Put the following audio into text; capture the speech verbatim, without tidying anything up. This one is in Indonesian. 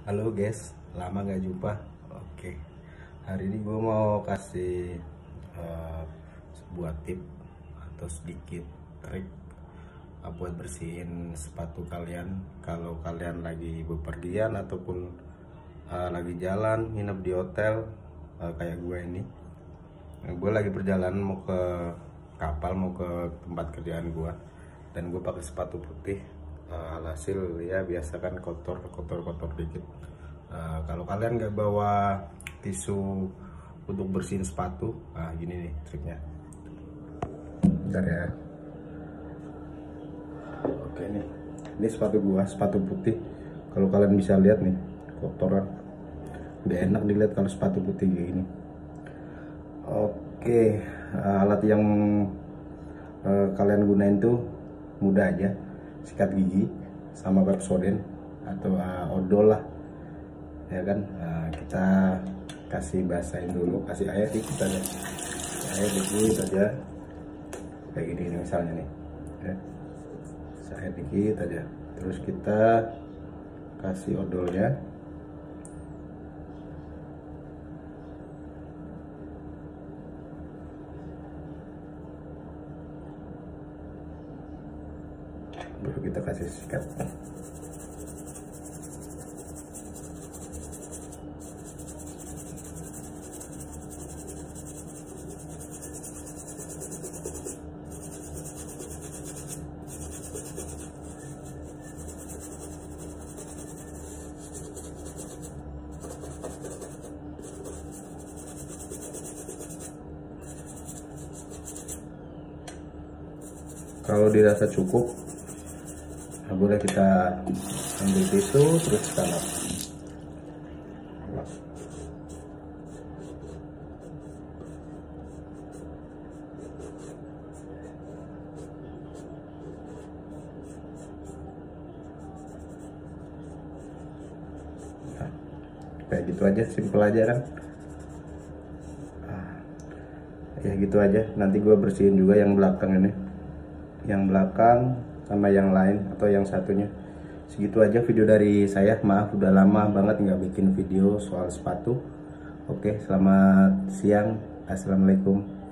Halo guys, lama gak jumpa. Oke, hari ini gue mau kasih uh, sebuah tip atau sedikit trik uh, buat bersihin sepatu kalian kalau kalian lagi bepergian ataupun uh, lagi jalan nginep di hotel uh, kayak gue ini. Nah, gue lagi perjalanan mau ke kapal, mau ke tempat kerjaan gue, dan gue pakai sepatu putih. Uh, alhasil ya biasa kan kotor kotor kotor dikit. Uh, kalau kalian nggak bawa tisu untuk bersihin sepatu, nah gini nih triknya. Bentar ya. Oke nih, ini sepatu gua, sepatu putih. Kalau kalian bisa lihat nih, kotoran. Nggak enak dilihat kalau sepatu putih kayak gini. Oke, alat yang uh, kalian gunain tuh mudah aja, sikat gigi sama Pepsodent atau uh, odol lah, ya kan. Nah, kita kasih basahin dulu, kasih air dikit aja, air dikit aja kayak gini nih, misalnya nih ya. Air dikit aja, terus kita kasih odolnya. Baru kita kasih sikat. Kalau dirasa cukup, nah boleh kita ambil tisu terus kita lap. Nah, kayak gitu aja, simple aja kan. Nah, ya gitu aja. Nanti gue bersihin juga yang belakang ini, yang belakang sama yang lain atau yang satunya. Segitu aja video dari saya. Maaf udah lama banget nggak bikin video soal sepatu. Oke, selamat siang, assalamualaikum.